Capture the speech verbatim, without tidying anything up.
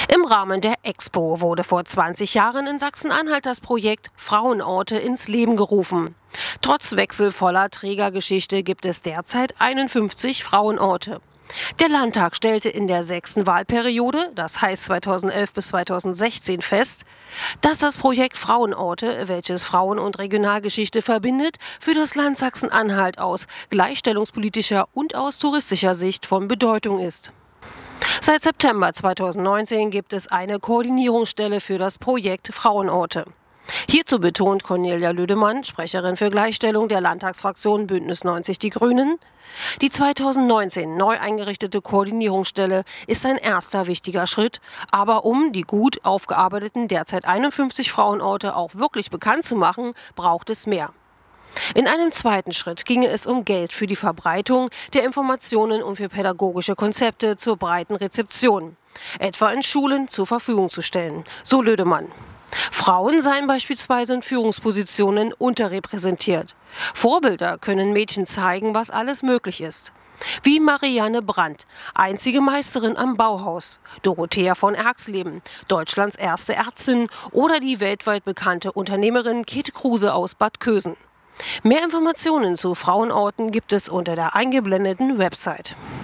Im Rahmen der Expo wurde vor zwanzig Jahren in Sachsen-Anhalt das Projekt Frauenorte ins Leben gerufen. Trotz wechselvoller Trägergeschichte gibt es derzeit einundfünfzig Frauenorte. Der Landtag stellte in der sechsten Wahlperiode, das heißt zweitausendelf bis zweitausendsechzehn, fest, dass das Projekt Frauenorte, welches Frauen- und Regionalgeschichte verbindet, für das Land Sachsen-Anhalt aus gleichstellungspolitischer und aus touristischer Sicht von Bedeutung ist. Seit September zweitausendneunzehn gibt es eine Koordinierungsstelle für das Projekt Frauenorte. Hierzu betont Cornelia Lüdemann, Sprecherin für Gleichstellung der Landtagsfraktion Bündnis neunzig Die Grünen: Die zweitausendneunzehn neu eingerichtete Koordinierungsstelle ist ein erster wichtiger Schritt, aber um die gut aufgearbeiteten derzeit einundfünfzig Frauenorte auch wirklich bekannt zu machen, braucht es mehr. In einem zweiten Schritt ginge es um Geld für die Verbreitung der Informationen und für pädagogische Konzepte zur breiten Rezeption, etwa in Schulen zur Verfügung zu stellen, so Lüdemann. Frauen seien beispielsweise in Führungspositionen unterrepräsentiert. Vorbilder können Mädchen zeigen, was alles möglich ist. Wie Marianne Brandt, einzige Meisterin am Bauhaus, Dorothea von Erxleben, Deutschlands erste Ärztin, oder die weltweit bekannte Unternehmerin Käthe Kruse aus Bad Kösen. Mehr Informationen zu Frauenorten gibt es unter der eingeblendeten Website.